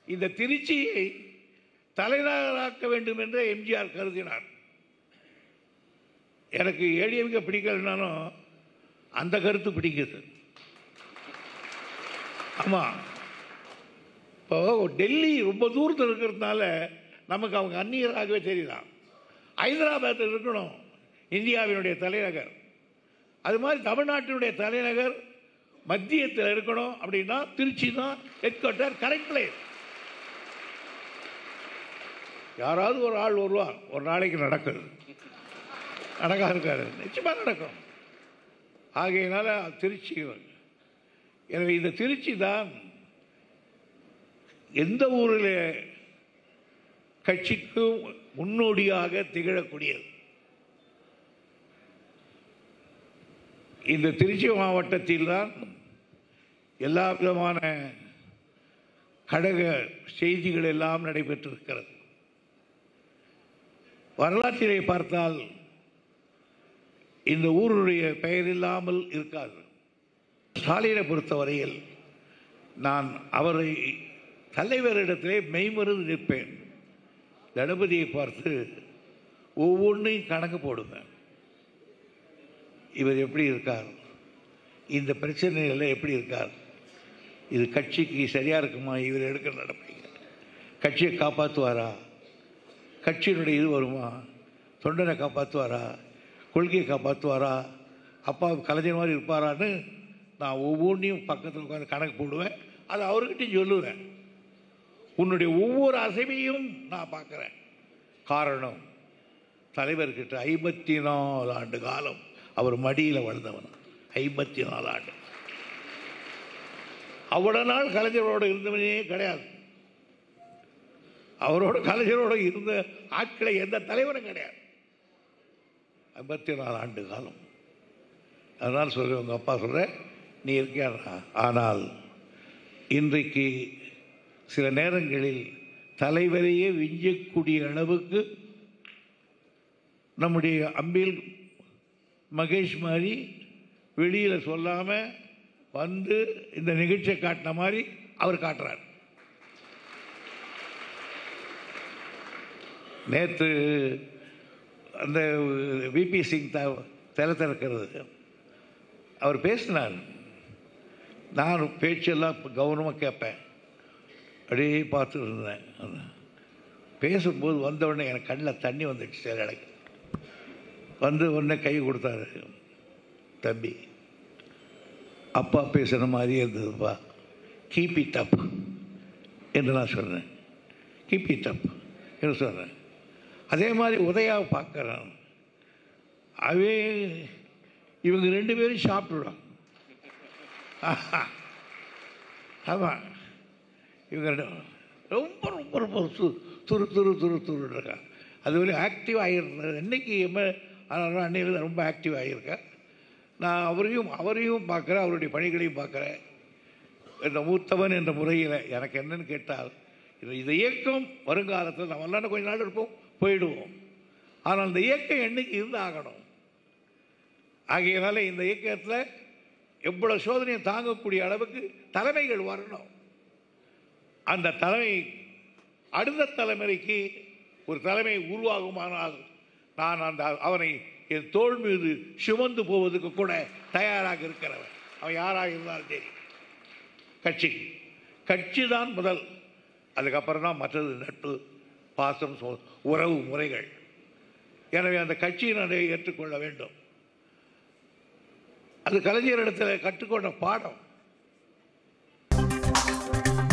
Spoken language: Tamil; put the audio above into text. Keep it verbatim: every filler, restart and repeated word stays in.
இந்த திருச்சியை தலைநகராக்க வேண்டும் என்று எம்ஜிஆர் கருதினார். எனக்கு ஏடிஎம்கே பிடிக்கலனாலும் அந்த கருத்து பிடிக்குது. ஆமாம், இப்போ டெல்லி ரொம்ப தூரத்தில் இருக்கிறதுனால நமக்கு அவங்க அந்நியராகவே தெரியலாம். ஹைதராபாத்தில் இருக்கணும் இந்தியாவினுடைய தலைநகர். அது மாதிரி தமிழ்நாட்டினுடைய தலைநகர் மத்தியத்தில் இருக்கணும் அப்படின்னா திருச்சி தான் ஹெட் குவார்ட்டர், கரெக்ட் பிளேஸ். யாராவது ஒரு ஆள் வருவார், ஒரு நாளைக்கு நடக்குது, நடக்காது இருக்காது, நிச்சயமாக நடக்கும். ஆகையினால திருச்சி. எனவே இந்த திருச்சி தான் எந்த ஊரில் கட்சிக்கும் முன்னோடியாக திகழக்கூடியது. இந்த திருச்சி மாவட்டத்தில் தான் எல்லா விதமான கழக செய்திகள் எல்லாம் நடைபெற்றிருக்கிறது. வரலாற்றிலே பார்த்தால் இந்த ஊருடைய பெயர் இல்லாமல் இருக்காது. ஸ்டாலினை பொறுத்தவரையில் நான் அவரை தலைவரிடத்திலே மெய்மறந்து நிற்பேன். தளபதியை பார்த்து ஒவ்வொன்றையும் கணக்கு போடுவேன். இவர் எப்படி இருக்கார், இந்த பிரச்சனைகளில் எப்படி இருக்கார், இது கட்சிக்கு சரியாக இருக்குமா, இவர் எடுக்கிற நடப்பீங்க, கட்சியை காப்பாற்றுவாரா, கட்சியினுடைய இது வருமா, தொண்டனை காப்பாற்றுவாரா, கொள்கையை காப்பாற்றுவாரா, அப்பா கலைஞர் மாதிரி இருப்பாரான்னு நான் ஒவ்வொன்றையும் பக்கத்தில் உட்காந்து கணக்கு போடுவேன். அதை அவர்கிட்டையும் சொல்லுவேன். உன்னுடைய ஒவ்வொரு அசைவையும் நான் பார்க்குறேன். காரணம், தலைவர்கிட்ட ஐம்பத்தி நாலு ஆண்டு காலம் அவர் மடியில் வளர்ந்தவன். ஐம்பத்தி நாலு ஆண்டு அவ்வளோ நாள் கலைஞரோடு இருந்தவனே கிடையாது. அவரோட கலைஞரோடு இருந்த ஆட்களை எந்த தலைவரும் கிடையாது. ஐம்பத்தி நாலு ஆண்டு காலம். அதனால் சொல்கிறேன், உங்கள் அப்பா சொல்கிறேன், நீ இருக்கியா. ஆனால் இன்றைக்கு சில நேரங்களில் தலைவரையே விஞ்சக்கூடிய அளவுக்கு நம்முடைய அம்பில் மகேஷ் மாதிரி வெளியில் சொல்லாமல் வந்து இந்த நிகழ்ச்சியை காட்டின மாதிரி அவர் காட்டுறார். நேற்று அந்த விபி சிங் த தலை திறக்கிறது அவர் பேசினார். நான் பேச்செல்லாம் கவனமாக கேட்பேன், அப்படியே பார்த்துட்டு இருந்தேன். பேசும்போது வந்தவுடனே எனக்கு கண்ணில் தண்ணி வந்துடுச்சு. சில இடக்கு வந்து உடனே கை கொடுத்தாரு. தம்பி, அப்பா பேசுகிற மாதிரியே இருந்ததுப்பா, கீப் இட் அப் என்று நான் சொன்னேன். கீப் இட் அப் என்று சொன்னேன். அதே மாதிரி உதயாவை பார்க்குறேன். அவே இவங்க ரெண்டு பேரும் சாப்பிட்டுடுவாங்க. ஆமாம், இவங்க ரொம்ப ரொம்ப ரொம்ப துரு துரு துரு துரு இருக்கா. அது வரையும் ஆக்டிவ் ஆகியிருந்தது. இன்றைக்கி எம்ம அன்னையில் ரொம்ப ஆக்டிவ் ஆகியிருக்கேன். நான் அவரையும் அவரையும் பார்க்குறேன், அவருடைய பணிகளையும் பார்க்குறேன். இந்த மூத்தவன் என்ற முறையில் எனக்கு என்னன்னு கேட்டால், இந்த இயக்கம் வருங்காலத்தில் நம்ம எல்லாம் கொஞ்ச நாள் இருப்போம், போயிடுவோம். ஆனால் இந்த இயக்கம் என்னைக்கு இருந்து ஆகணும். ஆகையினால இந்த இயக்கத்தில் எவ்வளோ சோதனையை தாங்கக்கூடிய அளவுக்கு தலைமைகள் வரணும். அந்த தலைமை அடுத்த தலைமுறைக்கு ஒரு தலைமை உருவாகுமானால் நான் அந்த அவனை என் தோள் மீது சுமந்து போவதுக்கு கூட தயாராக இருக்கிறவன். அவன் யாராக இருந்தாலும் சரி, கட்சிக்கு கட்சி தான் முதல். அதுக்கப்புறம் தான் மற்றது நட்பு, பாசம், உறவு முறைகள். எனவே அந்த கட்சியினரை ஏற்றுக்கொள்ள வேண்டும். அது கலைஞரிடத்தில் கற்றுக்கொண்ட பாடம்.